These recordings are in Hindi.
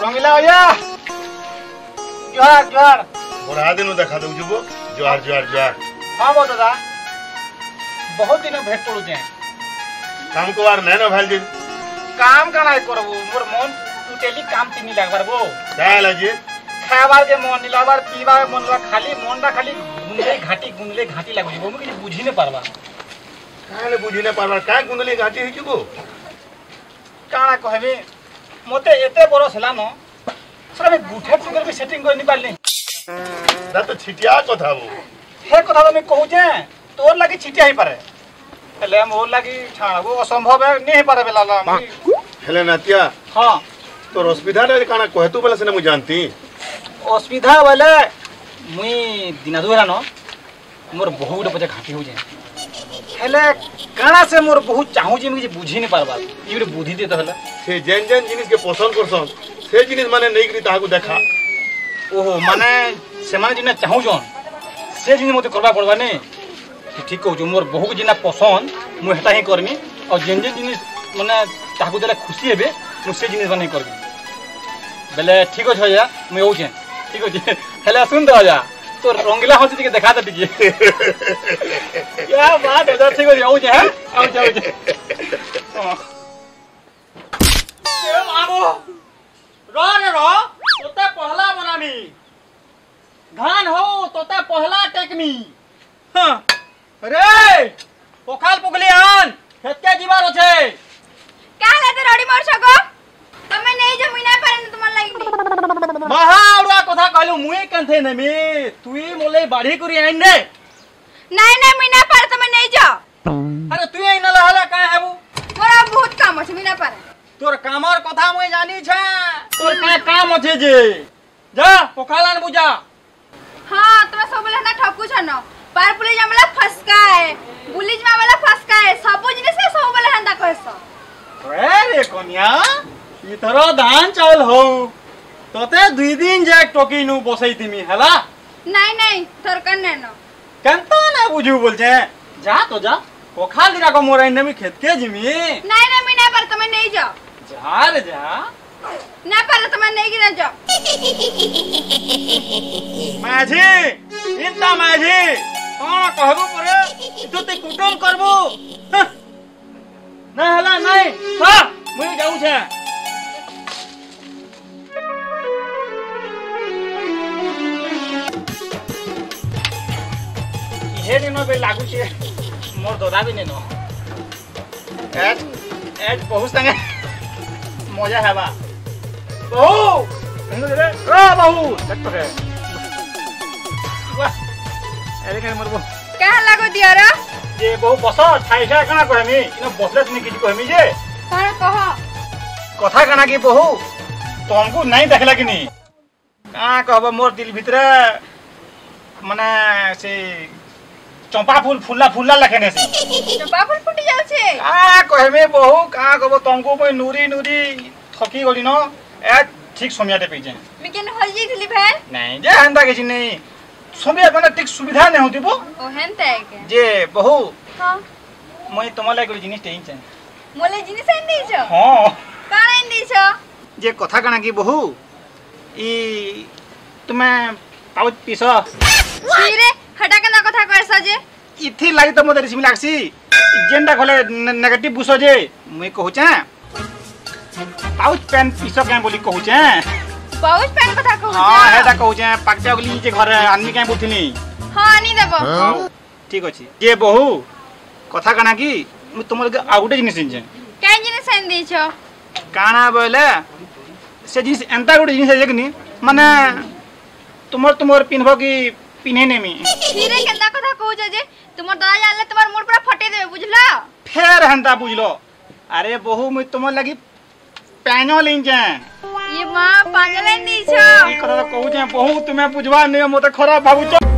रंगीला भैया जोहार जोहार बड़ा दिन देखा दो जुबो जोहार जोहार जोहार। हाँ बो दादा बहुत दिन भेट पड़ू जे काम को बार नहीं ना भाई जी काम का नहीं करबो मोर मन टोटली काम तिनी लागबार बो क्या लगे खाबार के मन निलाबार पीबार मन खाली मनटा खाली गुंडले घाटी लागबो बो मुझे बुझी नहीं पारबा काले बुझी नहीं पारबा का गुंडली घाटी है जुबो काना कहबे मते एते बरस हला न सरे गुठे टुकर भी सेटिंग कर नहीं पारली दा तो छिटिया कथा वो हे कथा तो मैं कहू जे तोर लागि छिटिया ही पारे हेले मोर लागि छाड़बो असंभव है नहीं पारे बेला हेले नातिया हां तो असुविधा रे काना कहतु बेला से न मु जानती असुविधा वाले मुई दिना दुरा न मोर बहुत बजे घाटी हो जाए हेले काना से मोर बहुत चाहू जे मुझे बुझी नहीं पारबा ई बुद्धि दे तो हेले से जेन जेन जिनिस के पसंद करसन से जिनिस माने नहीं करी ताहा को देखा ओहो माने से माने जिना चाहू जन से जिनिस मते करबा पड़बा ने ठीक कहू मोर बहुत जिना पसंद मु हेता ही करमी और जेन जेन जिनिस माने ताहा देला खुशी हेबे मु से जिनिस बनै करबी बेले ठीक हो जा मु हो जे ठीक हो जे हेले सुन दो जा तो रंगीला होती के देखा दे दीजिए क्या बात है ठीक हो जाओ जे आओ जाओ जे ए मामो रो तोते पहला बनामी धान हो तोते पहला टेकमी हां अरे पोखाल पुगली आन खेत के जीवार छे का लेते रडी मोर छको तमे नहीं जे मुइना पारे न तुमन लागि महा औरा कथा कहलु मुई कंथे नेमी तुई मोले बाढ़ी करी आइन दे नहीं मुइना पारे तमे नहीं जा अरे तुई आइन लहला का हेबू मोरा बहुत काम छ मुइना पारे तोर कामर कथा मुई जानी छे तोर का काम अछि जे जा पोखालान बुझा हां तमे सब बोले ना ठकू छ न पार पुलिस हमला फसकाए पुलिस में वाला फसकाए सब जिनिस से सब बोले हंदा कहस रे कन्या ई थरो धान चावल हो तोते 2 दिन जे टोकी नु बसई दिमी हला नहीं थरकन ने न कंता ना बुझू बोल जे जा तो जा पोखाल दिरा को मोर आइन में खेत के जिमी नहीं मुइना पारे तमे नहीं जा जा रे जा ना पारे तमे नहीं गिरा जा माझी इंता माझी कोन कहबो परे तू ते कुटुम करबो ना हला नहीं हां मुई जाऊ छे हे दिनो बे लागू छे मोर दोदा भी नेनो एज बहुत संगे मजा हेबा बहु हिंदू रे बहु देखतो रे वाह अरे के मरबो का लागो दियारा जे बहु बस छाई छाई कना कहमी इनो बसले तनी किछ कहमी जे कोन कह कथा कना की बहु तुमको नहीं देखला कि नहीं का कहबो मोर दिल भीतर माने से चंपा फूल फुल्ला लखेने से चंपा फूल फुटी जाउ छे आ कहमे बहु का कहबो तुमको कोई नूरी थकी गली न ए ठीक समियाते पे जे मिकेन हो जेथली भैन नहीं जे हंदा के नहीं समय माने ठीक सुविधा नहीं होती बो ओ हेनता के जे बहु हां मैं तुमला कोई जिनिस तेई छ मोले जिनिस आइन दै छ हां का आइन दै छ जे कथा कना की बहु ई तुम्हें पाउच पीस रे हटा के ना कथा करसा जे इथि लागि त मते रिसिम लागसी जेंडा खोले नेगेटिव बुसो जे मुई कहू छ पाउच पेन पीस के बोली कहू छ पाउच पेन कथा कहू हां हेदा कहू छ पाकचा गली जे घर आनमी के बोलथिनी हां आनी देबो ठीक अछि जे बहु कथा कना की मु तुमर के आउटे जिनिस छ काई जिनिस आइन दै छ काना बोले से जिनिस एंता गुटे जिनिस है कि माने तुमर पिनबो की पिने नेमी फिरे केदा कथा कहू जे तुमर दादा जानले तुमर मूड पूरा फटे देबे बुझला फेर हंता बुझलो अरे बहु मु तुमर लागि पैनो लिन जे ये मां पागल नहीं छ ई कथा कहू जे बहु तुम्हें बुझवा नै मते खराब भाबु छ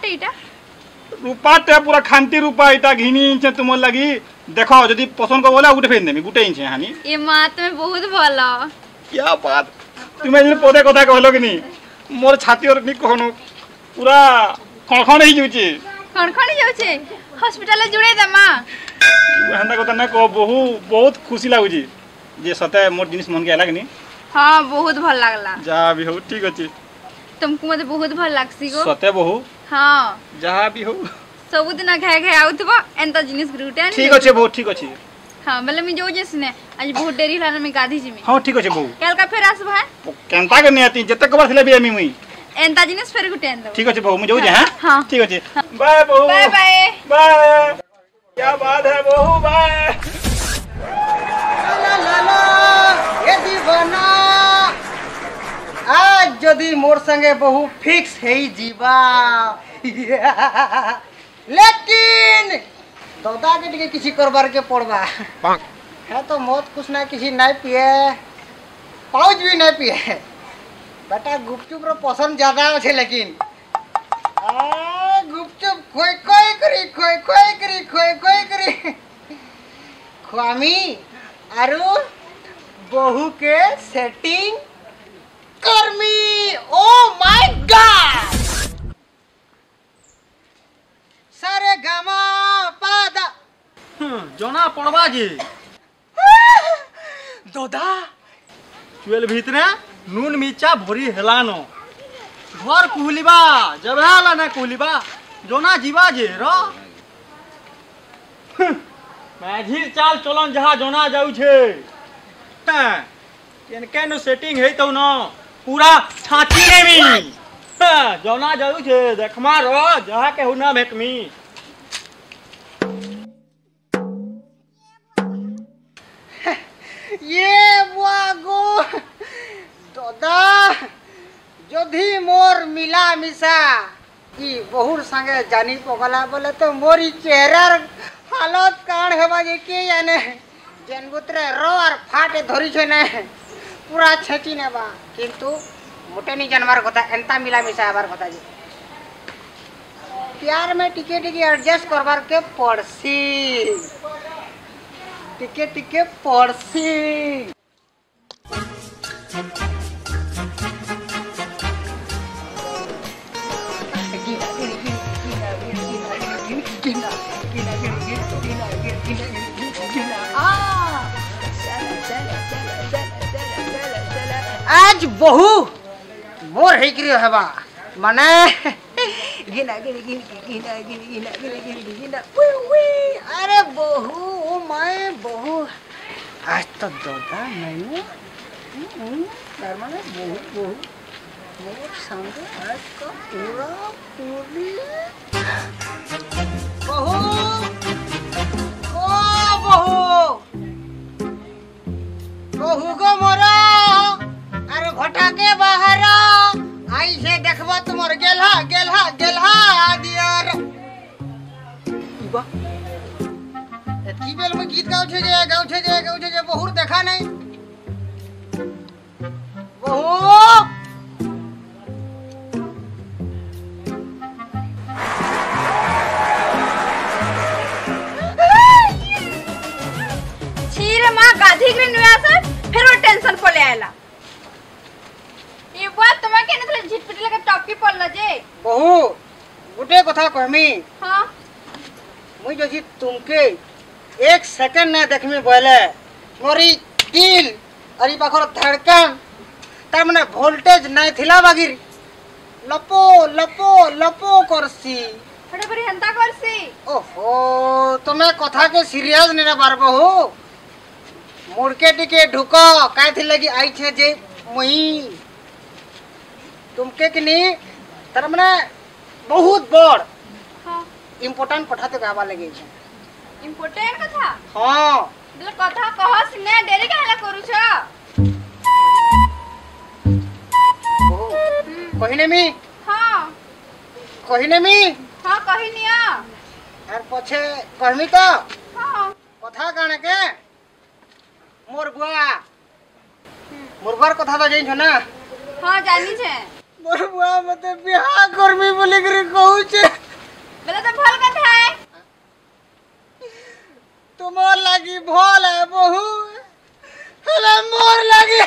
रूपाटे इटा रूपाटे पूरा खांती रूपा इटा घिनी इंचे तुमर लगी देखो जदी पसंद को बोला गुटे फेर देमी गुटे इंचे हानी ये माँ तुम्हें बहुत भला क्या बात तुम्हें जिन पदे कथा कहलो कि नहीं मोर छाती और नहीं कहनो पूरा खणखण ही जुची खणखणी जाउछे हॉस्पिटल ले जुड़े दे माँ हंदा कथा ना को बहुत खुशी लागुची जे सते मोर जिनिस मन के आला कि नहीं हाँ बहुत भल लागला जा भी हो ठीक अछि तुमको मते बहुत भल लागसी गो सते बहु हाँ जहाँ भी हो सब दिन घाय घाय आउथबो एंता जिनिस ग्रुटे ठीक अछि बहुत ठीक अछि हाँ मतलब मैं जो जसने आज बहुत देरी हला मैं गाधी जिमी हाँ ठीक अछि बहु कल का फेर आसबो है केनता करनी आती जते कबर थिले भी मुई एंता जिनिस फेर गुटे एंदो ठीक अछि बहु मुझे जाऊ जे हां हाँ ठीक अछि बाय बहु बाय बाय बाय क्या बात है बहु बाय ला ला ला ये दीवाना आज जदी मोर संगे बहु फिक्स है जीवा लेकिन दादा के टिके किसी करबार के पड़बा है तो मौत कुछ ना किसी नहीं पिए पाउच भी नहीं पिए बेटा गुपचुप रो पसंद ज्यादा है लेकिन गुपचुप खोई खोई करी खुआमी आरु बहु के सेटिंग कर्मी ओ माय गॉड सारे गामा पादा जना पड़वा जी दोदा चुएल भीतरे नून मिर्चा भरी हेलानो घर कुहलिबा जब हाला ना कुहलिबा जोना जीवा जे रो माझीर चाल चलन जहा जोना जाऊ छे केन नो सेटिंग है तो न पूरा छाती ने मी जोना जाऊ छे देखमा रो जहा के हुना भेटमी ये वागो दादा जदि मोर मिला मिसा ई बहुर संगे जानी पगला बोले तो मोरी चेहरार हालत कान हेबा जे के जाने जनगुतरे रो और फाटे धरी छे ने पूरा छेची नेबा किंतु मोटे नहीं जानवर कथा एंता मिला मिसा आबार कथा जे प्यार में टिके टिके एडजस्ट करबार के पड़सी टिके टिके पड़सी आज बहु मोर है करियो हेबा माने गिना गिनी गिना गिनी गिना गिनी गिनी गिना वी अरे बहु ओ माय बहु आज तो दादा नहीं तार माने बहु मोर संग आज का पूरा पूरी बहु ओ बहु बहु गो मोरा अरे घटा के बाहर आई से देखबा तुमर गेलहा गेलहा गेलहा दियर इबा एतकी बेल में गीत गाउ छे जे बहुर देखा नहीं बहु छीरे मां गाधी ग्रीन व्यास फिर वो टेंशन पले आला ये बात तुम्हें केने थले झिटपिटी लगे टॉपी पड़ला जे बहु गुटे कथा कहमी हां मुई जसी तुमके एक सेकंड ने देखमी बोले मोरी दिल अरी पाखर धड़कन तार माने वोल्टेज नहीं थिला बागिर लपो लपो लपो करसी फटे बरी हंता करसी ओहो तुम्हें कथा के सीरियस नहीं पारबो हो मुड़के टिके ढुको काय थी लगी आई छे जे मुई तुमके कि नहीं तार माने बहुत बड़ हां इम्पोर्टेंट कथा तो गावा लगे छे इम्पोर्टेंट कथा हां दिल कथा कहस ने देरी काहे करू छ कहिने मी हां कहिने मी हां कहि निया यार पछे कहमी तो हां कथा काने के मोर बुआ मोर बुआर कथा तो जाइन छ ना हां जानी छे मोर बुआ मते बियाह करबी बोली करे कहू छे बोले तो भल कथा है तुमर लागी भल है बहु हला मोर लागी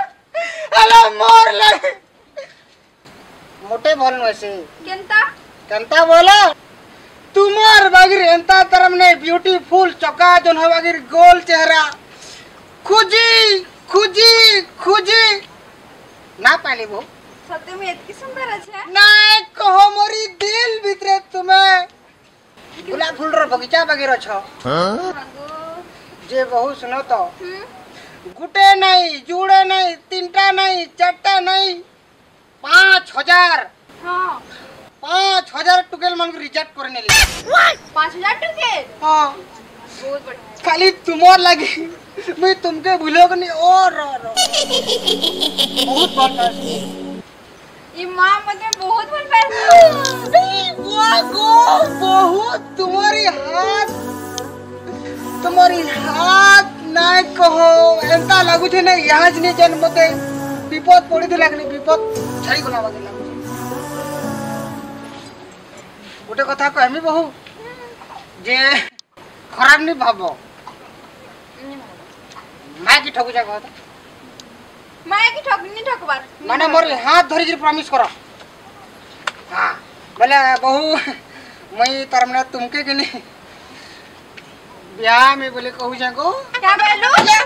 मोटे भल नसे केनता बोला तुमर बागिर एंता तरम ने ब्यूटीफुल चका जोन बागिर गोल चेहरा खुजी ना पाली वो सत्य में इतनी सुंदर है ना कहो मोरी दिल भीतर तुम्हें गुलाब फूल रो बगीचा बागिर छ जे बहु सुनो तो गुटे नहीं जुड़े नहीं तीनटा नहीं चारटा नहीं 5000 हां 5000 टुकेल मन को रिजेक्ट करने ले 5000 टुकेल हां बहुत बढ़िया खाली तुमोर लगी मैं तुमके भूलोग नहीं और बहुत बात है ये मां मते बहुत बन पाए बहुत तुम्हारी हाथ ना कहो एंता लागु छे ना यहाँ जने जन मते विपद पड़ी थी लागनी विपद छाई गला बागे लागु गोटे कथा कहमी बहु जे खराब नहीं भाबो मां की ठगु जा कहता मां की ठगनी ठगबार माने मोर हाथ धरि के प्रॉमिस करो हां बोले बहु मई तरमने तुमके के नहीं ब्याह में बोले कहू जाको क्या बोलू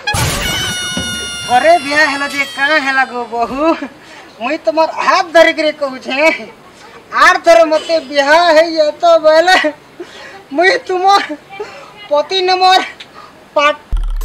अरे ब्याह हेला जे कहां हेला गो बहु मई तुम्हार हाथ धरि के कहू छे आर थरे मते ब्याह है ये तो बोले मई तुमार पति नंबर पाट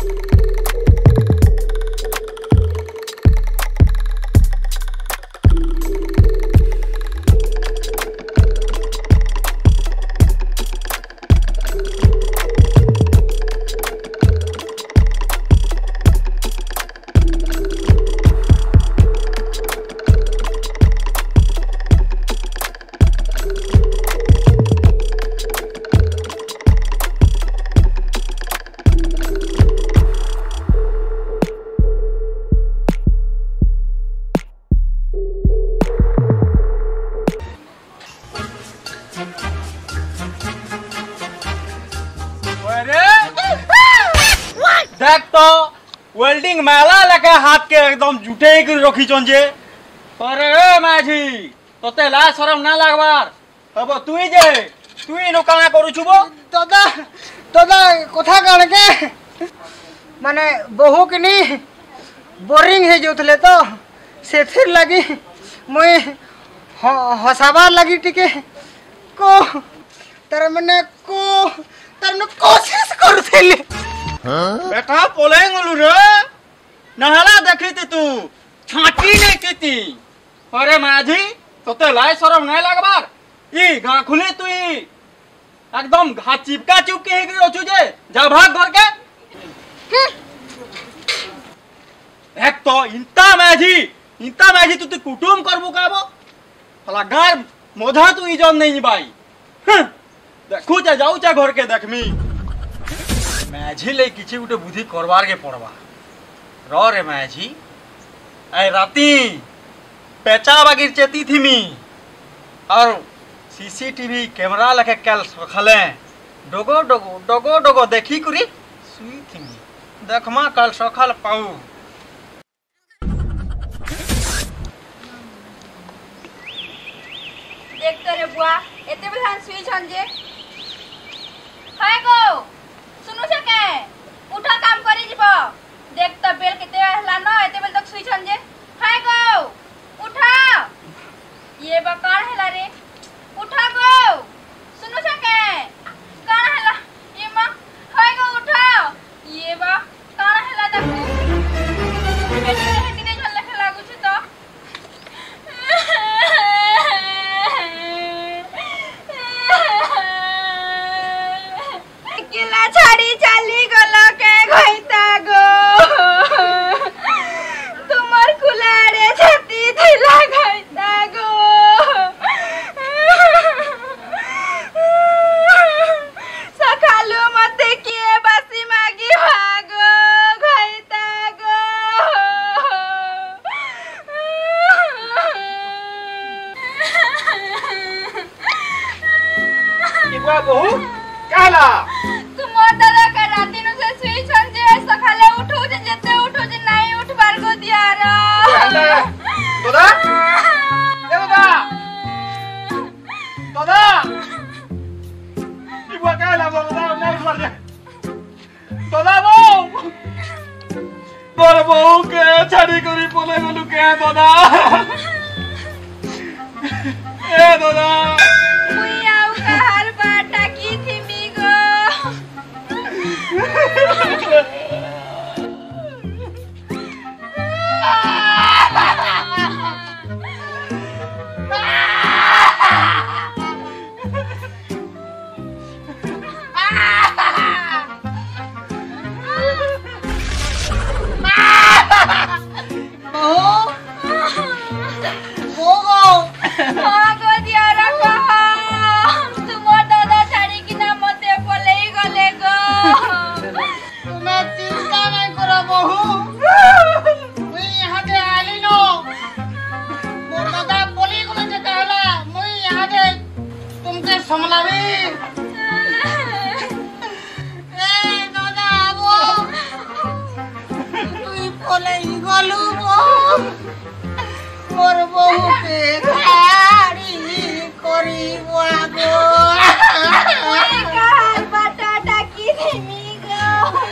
देख तो वेल्डिंग मेला लगे हाथ के एकदम जुटे कर रखी चंजे अरे ए माझी तोते ला शरम ना लागबार अब तुई नो काना करू छुबो दादा कथा कान के माने बहु के नहीं बोरिंग है जोथले तो सेथिर लगी मई हसाबार लगी टिके को तर मने कोशिश करूथली बेटा पोलेंगलु रे नहला देखी तू छाटी नहीं केती अरे माझी तोते लाई शरम नहीं लागबार ई गा खुली तू एकदम घा चिपका चिपके हे रचु जे जा भाग घर के एक तो इंता माझी तू कुटुम करबो काबो हला गार मोधा तू इजन नहीं बाई देखू जा जाऊ जा घर के देखमी माझी ले किछि गुटे बुद्धि करवार के पड़वा रो रे माझी आई राती पेचा बागिर चेती थीमी और सीसीटीवी कैमरा लगे कल खले डोगो देखी कुरी सुई थीमी देखमा कल सखल पाऊ देख तो रे बुआ एते बेला सुई छंजे हाय गो सुनु सके उठा काम करी जीवो देख तो बेल केते हला न एते बेल तक सुई छंजे हाय गो उठा ये बकार हला रे उठा गो सुनु सके कान हला ये मां हाय गो उठा ये बा कान हला देखो बेटे किने झल लख लागु छी तो किला छाड़ी चाली गलो के घइता गो तुमर बहु कहला तुमर दादा का राती नु से सुई छन जे सखाले उठो जे जते उठो जे नहीं उठबार को दिया रा दादा ए दादा दादा ई बुआ कहला दादा नहीं उठबार दे दादा बहु बड़ बहु के छाड़ी करी पले गलु के दादा ए दादा मुई आउ कहर बाटा की थी मीगो भागो दिया रखो तुमर दादा छाड़ी की ना मते पले ही गले गो तुम्हें चिंता नहीं करो बहू मुई यहाँ के आली नो मोर दादा बोली गले जे कहला मुई यहाँ के तुमके समलावी ए दादा वो तुई बोले ही गलू मोर बहू के खाड़ी करी बुआगो मुई कहर बाटा डाकी थी मीगो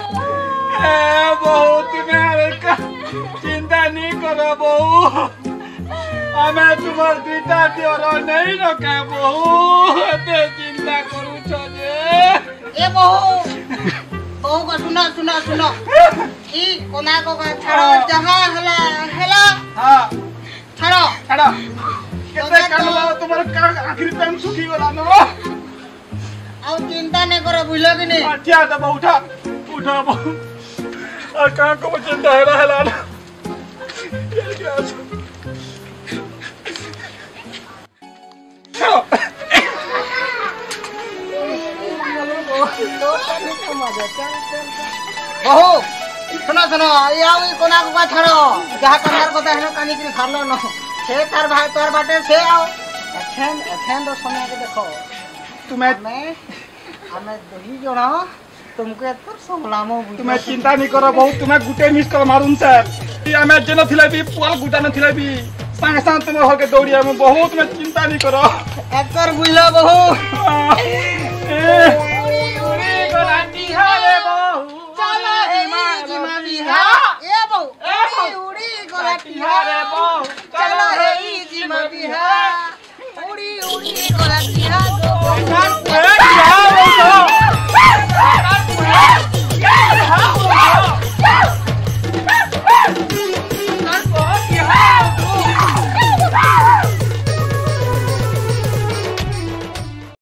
बहु तुम्हें चिंता नहीं करो बहु हमें तुम्हार दुईटा दियर नहीं रखे बहु एते चिंता करू छे ए बहू बहू को सुनो सुनो सुनो ई कोना को छाड़ो जहां हला हला हां छाड़ो छाड़ो केते कानलो तुम्हार आखिरी टाइम सुखी गला न अब चिंता नहीं करो बुझलो कि नहीं अच्छा तो बहु उठा उठा बहु और कहां को चिंता है रहला ना बहू सुनो सुनो ये आओ ई कोना को छाड़ो जहां कनार को है कानी के खालो न से तार भाई तोर बाटे से आओ एछन तो समय के देखो तुम्हें हमें दोही जोड़ा तुमको एतर संभलामो तुम्हें चिंता नहीं करो बहु तुम्हें गुटे मिस कर मारूं सर हमें जन थिला भी पुआल गुटा न थिला भी संग संग तुम हो के दौड़ी हम बहुत में चिंता नहीं करो एतर बुझलो बहू उड़ी गलाटी हाले बहु चलो हे जिमा बिहा ए बहू उड़ी गोलाटी हारे बहू चलो हे जिमा बिहा उड़ी गोलाटी हारे